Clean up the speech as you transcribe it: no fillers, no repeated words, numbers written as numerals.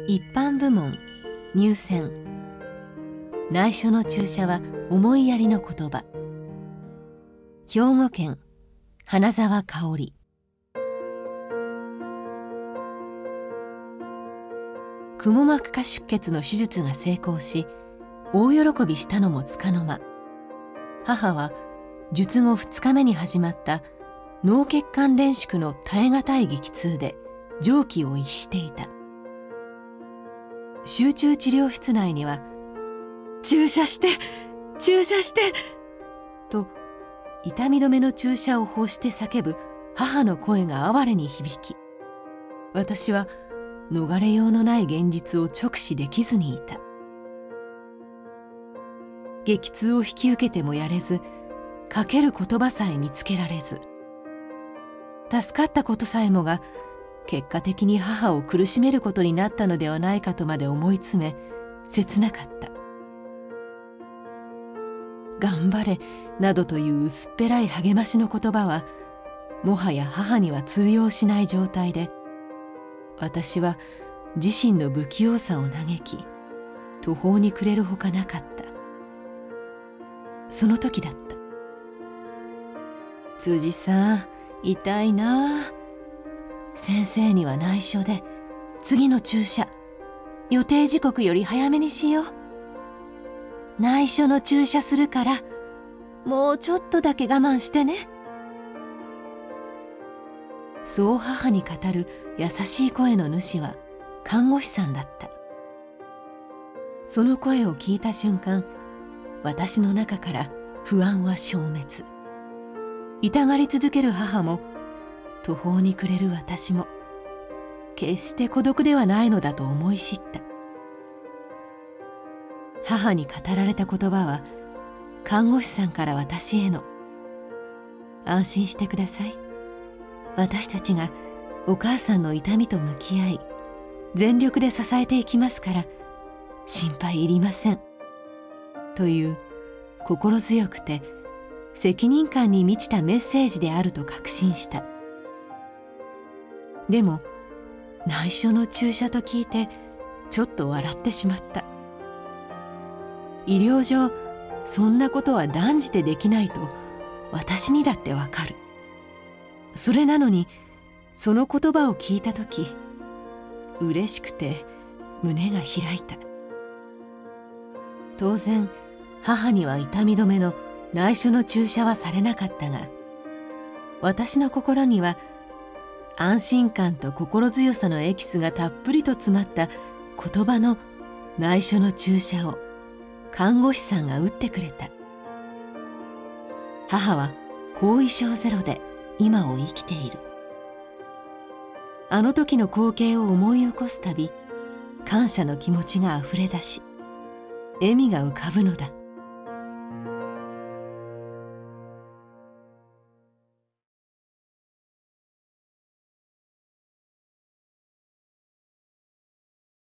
一般部門入選。内緒の注射は思いやりの言葉。兵庫県花沢香織。くも膜下出血の手術が成功し、大喜びしたのもつかの間、母は術後2日目に始まった脳血管連縮の耐え難い激痛で常気を逸していた。集中治療室内には「注射して注射して!」と痛み止めの注射を欲して叫ぶ母の声が哀れに響き、私は逃れようのない現実を直視できずにいた。激痛を引き受けてもやれず、かける言葉さえ見つけられず、助かったことさえもが結果的に母を苦しめることになったのではないかとまで思い詰め、切なかった。頑張れなどという薄っぺらい励ましの言葉はもはや母には通用しない状態で、私は自身の不器用さを嘆き途方に暮れるほかなかった。その時だった。辻さん、痛いな。先生には内緒で次の注射予定時刻より早めにしよう。内緒の注射するからもうちょっとだけ我慢してね。そう母に語る優しい声の主は看護師さんだった。その声を聞いた瞬間、私の中から不安は消滅。痛がり続ける母も途方に暮れる私も決して孤独ではないのだと思い知った。母に語られた言葉は看護師さんから私への「安心してください。私たちがお母さんの痛みと向き合い全力で支えていきますから心配いりません」という心強くて責任感に満ちたメッセージであると確信した。でも内緒の注射と聞いてちょっと笑ってしまった。医療上そんなことは断じてできないと私にだってわかる。それなのにその言葉を聞いた時、嬉しくて胸が開いた。当然母には痛み止めの内緒の注射はされなかったが、私の心には安心感と心強さのエキスがたっぷりと詰まった言葉の内緒の注射を看護師さんが打ってくれた。母は後遺症ゼロで今を生きている。あの時の光景を思い起こすたび、感謝の気持ちがあふれ出し、笑みが浮かぶのだ。